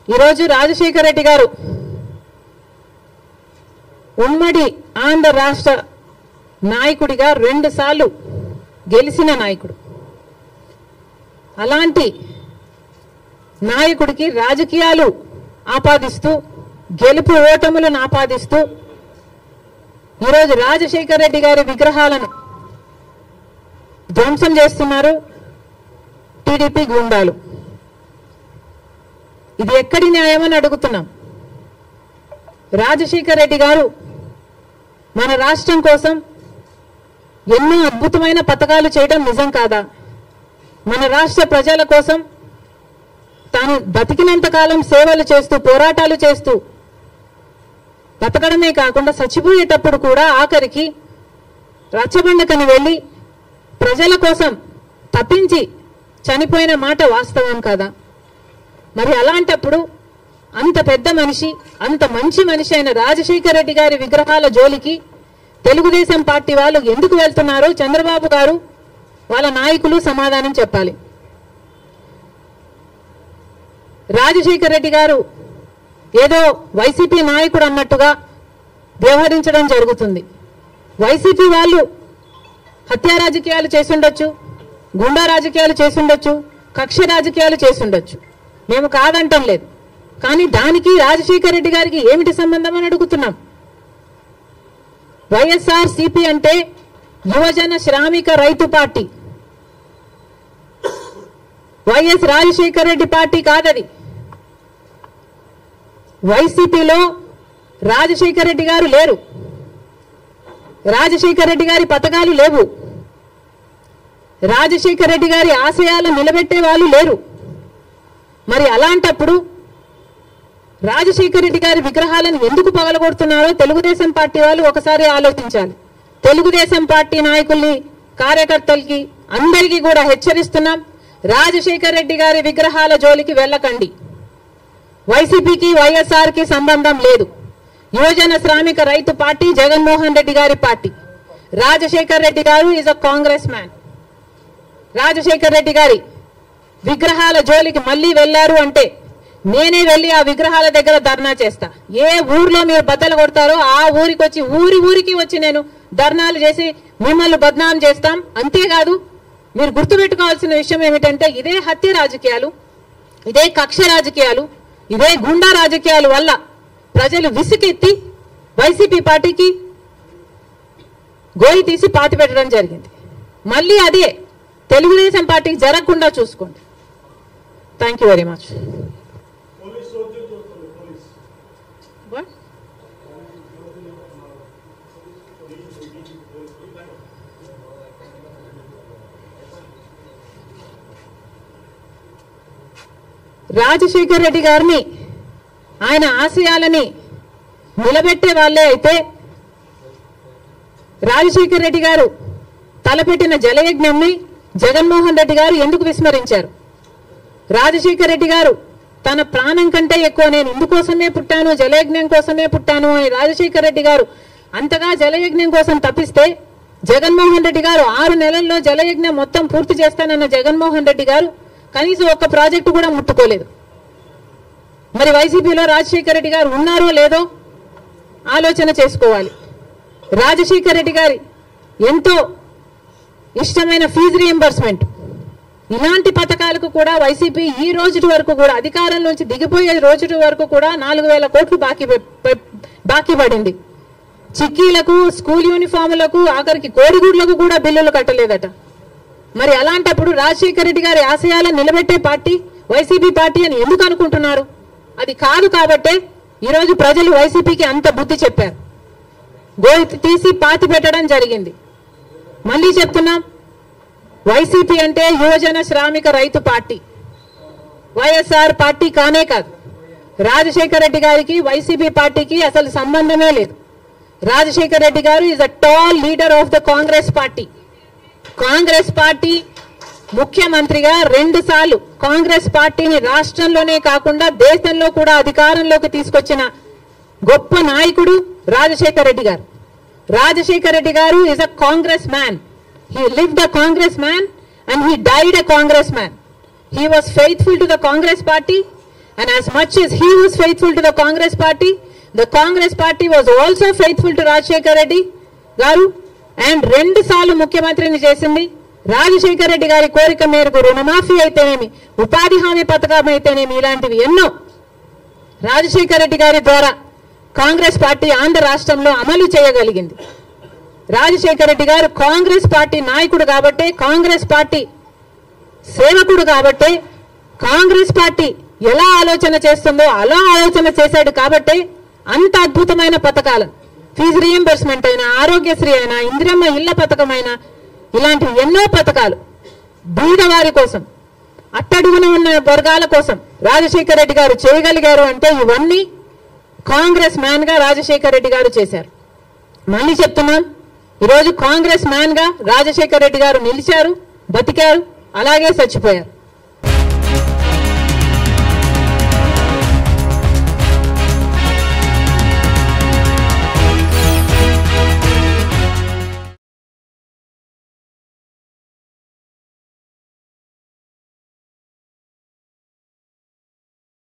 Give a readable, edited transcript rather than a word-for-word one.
ఈరోజు రాజశేఖర రెడ్డి గారు ఉమ్మడి ఆంధ్ర రాష్ట్ర నాయకుడిగా 2 సార్లు గెలిచిన నాయకుడు. అలాంటి నాయకుడికి రాజకీయాలు ఆపాదిస్తూ గెలుపు ఓటములను ఆపాదిస్తూ ఈరోజు రాజశేఖర రెడ్డి గారి విగ్రహాలను ధ్వంసం చేస్తున్నారు టీడీపీ గుండాలు. ఇది ఎక్కడి న్యాయమని అడుగుతున్నాం. రాజశేఖర రెడ్డి గారు మన రాష్ట్రం కోసం ఎన్నో అద్భుతమైన పథకాలు చేయడం నిజం కాదా? మన రాష్ట్ర ప్రజల కోసం తాను బతికినంత కాలం సేవలు చేస్తూ పోరాటాలు చేస్తూ బతకడమే కాకుండా చచ్చిపోయేటప్పుడు కూడా ఆఖరికి రచ్చబండకని వెళ్ళి ప్రజల కోసం తప్పించి చనిపోయిన మాట వాస్తవం కాదా? మరి అలాంటప్పుడు అంత పెద్ద మనిషి, అంత మంచి మనిషి అయిన రాజశేఖర రెడ్డి గారి విగ్రహాల జోలికి తెలుగుదేశం పార్టీ వాళ్ళు ఎందుకు వెళ్తున్నారో చంద్రబాబు గారు వాళ్ళ నాయకులు సమాధానం చెప్పాలి. రాజశేఖర రెడ్డి గారు ఏదో వైసీపీ నాయకుడు అన్నట్టుగా వ్యవహరించడం జరుగుతుంది. వైసీపీ వాళ్ళు హత్యా రాజకీయాలు చేసుండొచ్చు, గుండా రాజకీయాలు చేసుండొచ్చు, కక్ష రాజకీయాలు చేసుండొచ్చు, మేము కాదంటం లేదు. కానీ దానికి రాజశేఖర రెడ్డి గారికి ఏమిటి సంబంధం అని అడుగుతున్నాం. వైఎస్ఆర్ సిపి అంటే యువజన శ్రామిక రైతు party. YS Rajasekhara Reddy party కాదది. వైసీపీలో రాజశేఖర రెడ్డి గారు లేరు, రాజశేఖర రెడ్డి గారి పథకాలు లేవు, రాజశేఖర రెడ్డి గారి ఆశయాలు నిలబెట్టే వాళ్ళు లేరు. మరి అలాంటప్పుడు రాజశేఖర రెడ్డి గారి విగ్రహాలను ఎందుకు పగలగొడుతున్నారో తెలుగుదేశం పార్టీ వాళ్ళు ఒకసారి ఆలోచించాలి. తెలుగుదేశం పార్టీ నాయకుల్ని, కార్యకర్తలకి అందరికీ కూడా హెచ్చరిస్తున్నాం, రాజశేఖర రెడ్డి గారి విగ్రహాల జోలికి వెళ్ళకండి. వైసీపీకి వైఎస్ఆర్ కి సంబంధం లేదు. యువజన శ్రామిక రైతు పార్టీ జగన్మోహన్ రెడ్డి గారి party. Rajasekhara Reddy garu is a Congress man. Rajasekhara Reddy గారి విగ్రహాల జోలికి మళ్ళీ వెళ్లారు అంటే నేనే వెళ్ళి ఆ విగ్రహాల దగ్గర ధర్నా చేస్తా. ఏ ఊర్లో మీరు బద్దలు కొడతారో ఆ ఊరికి వచ్చి ఊరికి వచ్చి నేను ధర్నాలు చేసి మిమ్మల్ని బద్నాం చేస్తాం. అంతేకాదు మీరు గుర్తుపెట్టుకోవాల్సిన విషయం ఏమిటంటే ఇదే హత్య రాజకీయాలు, ఇదే కక్ష రాజకీయాలు, ఇదే గుండా రాజకీయాల వల్ల ప్రజలు విసుకెత్తి వైసీపీ పార్టీకి గోయి తీసి పాతి పెట్టడం జరిగింది. మళ్ళీ అదే తెలుగుదేశం పార్టీకి జరగకుండా చూసుకోండి. Thank you very much. Rajasekhara Reddy గారిని, ఆయన ఆశయాలని నిలబెట్టే వాళ్ళే అయితే రాజశేఖర రెడ్డి గారు తలపెట్టిన జలయజ్ఞంని జగన్మోహన్ రెడ్డి గారు ఎందుకు విస్మరించారు? రాజశేఖర రెడ్డి గారు తన ప్రాణం కంటే ఎక్కువ నేను ఇందుకోసమే పుట్టాను, జలయజ్ఞం కోసమే పుట్టాను అని రాజశేఖర రెడ్డి గారు అంతగా జలయజ్ఞం కోసం తప్పిస్తే జగన్మోహన్ రెడ్డి గారు 6 నెలల్లో జలయజ్ఞం మొత్తం పూర్తి చేస్తానన్న జగన్మోహన్ రెడ్డి గారు కనీసం ఒక్క ప్రాజెక్టు కూడా ముట్టుకోలేదు. మరి వైసీపీలో రాజశేఖర రెడ్డి గారు ఉన్నారో లేదో ఆలోచన చేసుకోవాలి. రాజశేఖర రెడ్డి గారి ఎంతో ఇష్టమైన ఫీజు రీయింబర్స్మెంట్, ఇలాంటి పథకాలకు కూడా వైసీపీ ఈ రోజు వరకు కూడా అధికారంలోంచి దిగిపోయే రోజు వరకు కూడా 4,000 కోట్లు బాకీ పడింది. చిక్కీలకు, స్కూల్ యూనిఫాములకు, ఆఖరికి కోడిగుడ్లకు కూడా బిల్లులు కట్టలేదట. మరి అలాంటప్పుడు రాజశేఖర రెడ్డి గారి ఆశయాలను నిలబెట్టే పార్టీ వైసీపీ పార్టీ అని ఎందుకు అనుకుంటున్నారు? అది కాదు కాబట్టే ఈరోజు ప్రజలు వైసీపీకి అంత బుద్ధి చెప్పారు, గోయి తీసి పాతి పెట్టడం జరిగింది. మళ్ళీ చెప్తున్నాం, వైసీపీ అంటే యువజన శ్రామిక రైతు పార్టీ, వైఎస్ఆర్ పార్టీ కానే కాదు. రాజశేఖర రెడ్డి గారికి వైసీపీ పార్టీకి అసలు సంబంధమే లేదు. Rajasekhara Reddy garu is a tall leader of the Congress party. Congress party ముఖ్యమంత్రిగా 2 సార్లు కాంగ్రెస్ పార్టీని రాష్ట్రంలోనే కాకుండా దేశంలో కూడా అధికారంలోకి తీసుకొచ్చిన గొప్ప నాయకుడు రాజశేఖర రెడ్డి గారు. Rajasekhara Reddy garu is a Congress man. He lived a congressman and he died a congressman. He was faithful to the Congress party And as much as he was faithful to the Congress party was also faithful to Rajashekar Reddy garu. And 2 సార్లు ముఖ్యమంత్రిని చేసింది రాజశేఖర్ రెడ్డి గారి కోరిక మేరకు రుణమాఫీ అయితేనేమి, ఉపాధి హామీ పథకం అయితేనేమి, ఇలాంటివి ఎన్నో రాజశేఖర్ రెడ్డి గారి ద్వారా కాంగ్రెస్ పార్టీ ఆంధ్ర రాష్ట్రంలో అమలు చేయగలిగింది. రాజశేఖర్ రెడ్డి గారు కాంగ్రెస్ పార్టీ నాయకుడు కాబట్టే, కాంగ్రెస్ పార్టీ సేవకుడు కాబట్టే, కాంగ్రెస్ పార్టీ ఎలా ఆలోచన చేస్తుందో అలా ఆలోచన చేశాడు కాబట్టే అంత అద్భుతమైన పథకాలు, ఫీజు రీఎంబర్స్మెంట్ అయినా, ఆరోగ్యశ్రీ అయినా, ఇందిరమ్మ ఇళ్ల పథకం అయినా, ఇలాంటి ఎన్నో పథకాలు బీదవారి కోసం, అట్టడుగున ఉన్న వర్గాల కోసం రాజశేఖర్ రెడ్డి గారు చేయగలిగారు అంటే ఇవన్నీ కాంగ్రెస్ మ్యాన్ గా రాజశేఖర్ రెడ్డి గారు చేశారు. మళ్ళీ చెప్తున్నాం, ఈరోజు కాంగ్రెస్ మ్యాన్ గా రాజశేఖర్ రెడ్డి గారు నిలిచారు, బతికారు, అలాగే చచ్చిపోయారు.